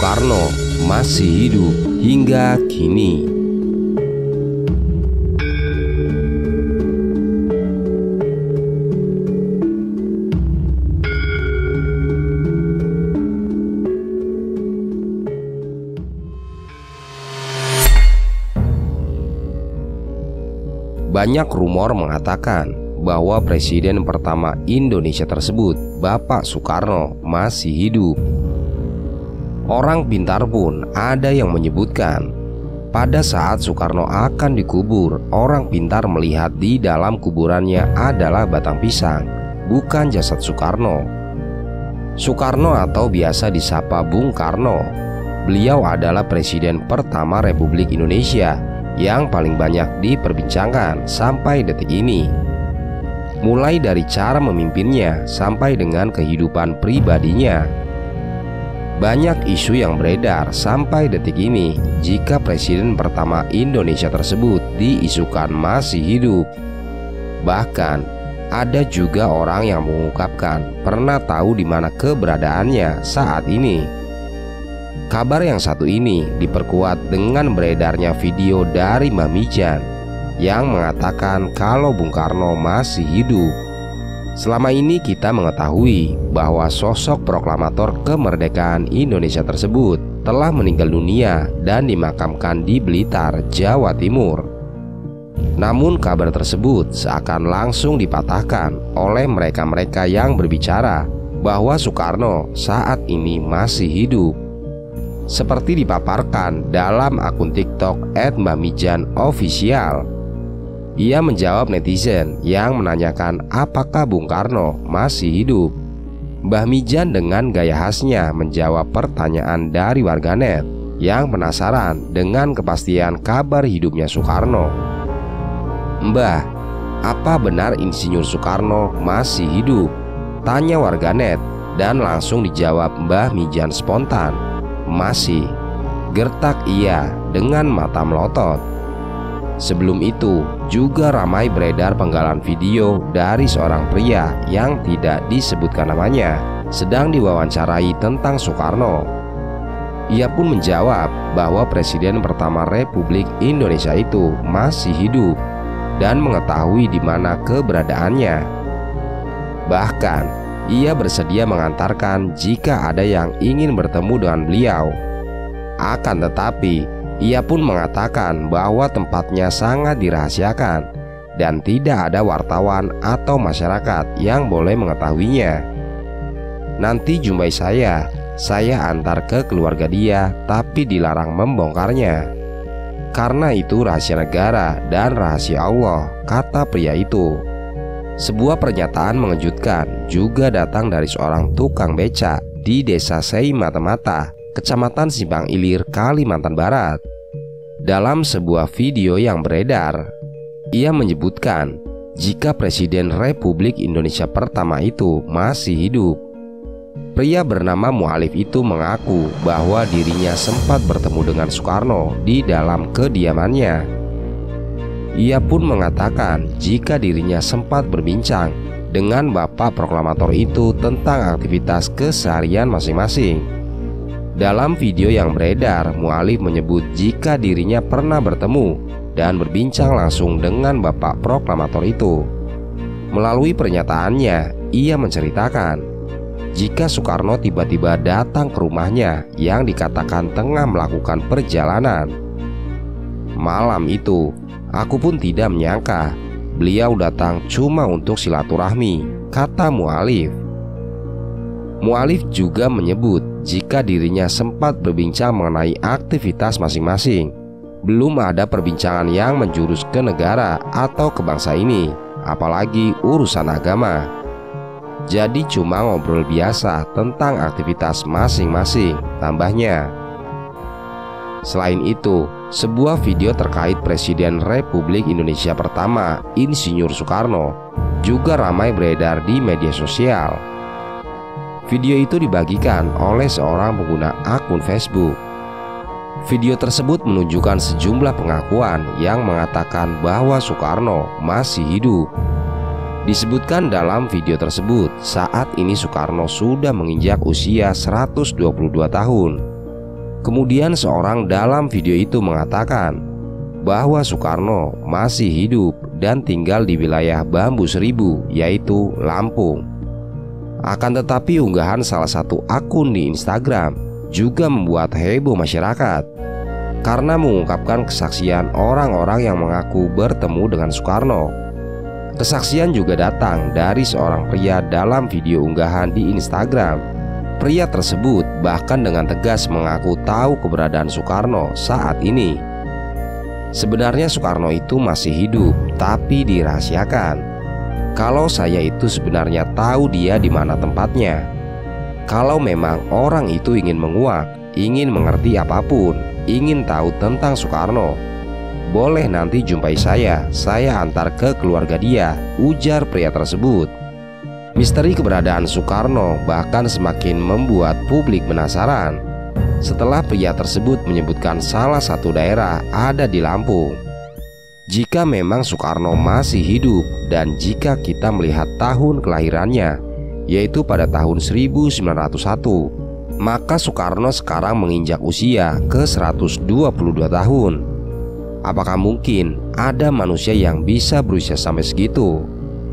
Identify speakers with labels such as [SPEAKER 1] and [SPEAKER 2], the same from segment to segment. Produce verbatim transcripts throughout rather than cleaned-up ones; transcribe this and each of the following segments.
[SPEAKER 1] Soekarno masih hidup hingga kini. Banyak rumor mengatakan bahwa presiden pertama Indonesia tersebut, Bapak Soekarno, masih hidup. Orang pintar pun ada yang menyebutkan, pada saat Soekarno akan dikubur, orang pintar melihat di dalam kuburannya adalah batang pisang, bukan jasad Soekarno. Soekarno atau biasa disapa Bung Karno, beliau adalah presiden pertama Republik Indonesia yang paling banyak diperbincangkan sampai detik ini. Mulai dari cara memimpinnya sampai dengan kehidupan pribadinya. Banyak isu yang beredar sampai detik ini jika presiden pertama Indonesia tersebut diisukan masih hidup. Bahkan ada juga orang yang mengungkapkan pernah tahu di mana keberadaannya saat ini. Kabar yang satu ini diperkuat dengan beredarnya video dari Mbah Mijan yang mengatakan kalau Bung Karno masih hidup. Selama ini kita mengetahui bahwa sosok proklamator kemerdekaan Indonesia tersebut telah meninggal dunia dan dimakamkan di Blitar, Jawa Timur. Namun kabar tersebut seakan langsung dipatahkan oleh mereka-mereka yang berbicara bahwa Soekarno saat ini masih hidup. Seperti dipaparkan dalam akun TikTok et mbah mijan official. Ia menjawab netizen yang menanyakan apakah Bung Karno masih hidup. Mbah Mijan dengan gaya khasnya menjawab pertanyaan dari warganet yang penasaran dengan kepastian kabar hidupnya Soekarno. "Mbah, apa benar Insinyur Soekarno masih hidup?" tanya warganet, dan langsung dijawab Mbah Mijan spontan, "Masih." Gertak ia dengan mata melotot. Sebelum itu juga ramai beredar penggalan video dari seorang pria yang tidak disebutkan namanya sedang diwawancarai tentang Soekarno. Ia pun menjawab bahwa presiden pertama Republik Indonesia itu masih hidup dan mengetahui di mana keberadaannya. Bahkan ia bersedia mengantarkan jika ada yang ingin bertemu dengan beliau. Akan tetapi ia pun mengatakan bahwa tempatnya sangat dirahasiakan dan tidak ada wartawan atau masyarakat yang boleh mengetahuinya. "Nanti jumpai saya, saya antar ke keluarga dia, tapi dilarang membongkarnya. Karena itu rahasia negara dan rahasia Allah," kata pria itu. Sebuah pernyataan mengejutkan juga datang dari seorang tukang beca di desa Sei Mata-Mata, Kecamatan Simpang Ilir, Kalimantan Barat. Dalam sebuah video yang beredar, ia menyebutkan jika Presiden Republik Indonesia pertama itu masih hidup. Pria bernama Mu'alif itu mengaku bahwa dirinya sempat bertemu dengan Soekarno di dalam kediamannya. Ia pun mengatakan jika dirinya sempat berbincang dengan Bapak Proklamator itu tentang aktivitas keseharian masing-masing. Dalam video yang beredar, Mu'alif menyebut jika dirinya pernah bertemu dan berbincang langsung dengan Bapak Proklamator itu. Melalui pernyataannya, ia menceritakan jika Soekarno tiba-tiba datang ke rumahnya yang dikatakan tengah melakukan perjalanan. "Malam itu, aku pun tidak menyangka beliau datang cuma untuk silaturahmi," kata Mu'alif. Mu'alif juga menyebut jika dirinya sempat berbincang mengenai aktivitas masing-masing. Belum ada perbincangan yang menjurus ke negara atau ke bangsa ini, apalagi urusan agama. Jadi cuma ngobrol biasa tentang aktivitas masing-masing, tambahnya. Selain itu, sebuah video terkait Presiden Republik Indonesia pertama, Insinyur Soekarno, juga ramai beredar di media sosial. Video itu dibagikan oleh seorang pengguna akun Facebook. Video tersebut menunjukkan sejumlah pengakuan yang mengatakan bahwa Soekarno masih hidup. Disebutkan dalam video tersebut, saat ini Soekarno sudah menginjak usia seratus dua puluh dua tahun. Kemudian seorang dalam video itu mengatakan bahwa Soekarno masih hidup dan tinggal di wilayah Bambu Seribu, yaitu Lampung. Akan tetapi unggahan salah satu akun di Instagram juga membuat heboh masyarakat karena mengungkapkan kesaksian orang-orang yang mengaku bertemu dengan Soekarno. Kesaksian juga datang dari seorang pria dalam video unggahan di Instagram. Pria tersebut bahkan dengan tegas mengaku tahu keberadaan Soekarno saat ini. Sebenarnya Soekarno itu masih hidup, tapi dirahasiakan. Kalau saya itu sebenarnya tahu dia di mana tempatnya. Kalau memang orang itu ingin menguak, ingin mengerti apapun, ingin tahu tentang Soekarno, boleh nanti jumpai saya, saya antar ke keluarga dia, ujar pria tersebut. Misteri keberadaan Soekarno bahkan semakin membuat publik penasaran setelah pria tersebut menyebutkan salah satu daerah ada di Lampung. Jika memang Soekarno masih hidup dan jika kita melihat tahun kelahirannya, yaitu pada tahun seribu sembilan ratus satu, maka Soekarno sekarang menginjak usia ke seratus dua puluh dua tahun. Apakah mungkin ada manusia yang bisa berusia sampai segitu?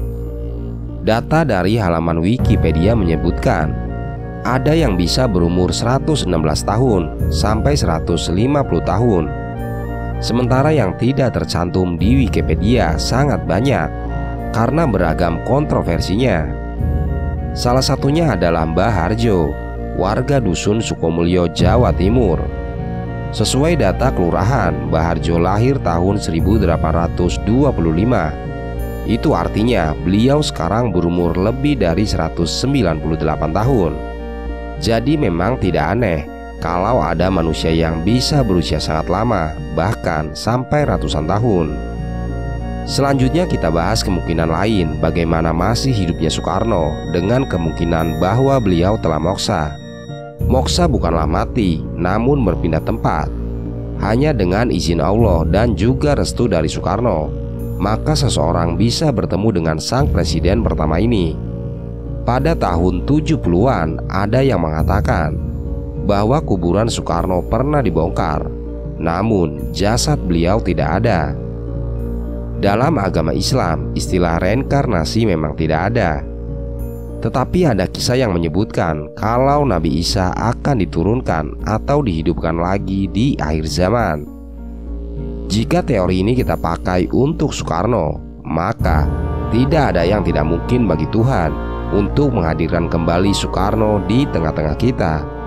[SPEAKER 1] Data dari halaman Wikipedia menyebutkan ada yang bisa berumur seratus enam belas tahun sampai seratus lima puluh tahun. Sementara yang tidak tercantum di Wikipedia sangat banyak karena beragam kontroversinya. Salah satunya adalah Mbah Harjo, warga dusun Sukomulyo, Jawa Timur. Sesuai data kelurahan, Mbah Harjo lahir tahun seribu delapan ratus dua puluh lima. Itu artinya beliau sekarang berumur lebih dari seratus sembilan puluh delapan tahun. Jadi memang tidak aneh kalau ada manusia yang bisa berusia sangat lama, bahkan sampai ratusan tahun. Selanjutnya kita bahas kemungkinan lain bagaimana masih hidupnya Soekarno dengan kemungkinan bahwa beliau telah moksa. Moksa bukanlah mati, namun berpindah tempat. Hanya dengan izin Allah dan juga restu dari Soekarno, maka seseorang bisa bertemu dengan sang presiden pertama ini. Pada tahun tujuh puluhan ada yang mengatakan bahwa kuburan Soekarno pernah dibongkar, namun jasad beliau tidak ada. Dalam agama Islam, istilah reinkarnasi memang tidak ada. Tetapi ada kisah yang menyebutkan kalau Nabi Isa akan diturunkan atau dihidupkan lagi di akhir zaman. Jika teori ini kita pakai untuk Soekarno, maka tidak ada yang tidak mungkin bagi Tuhan untuk menghadirkan kembali Soekarno di tengah-tengah kita.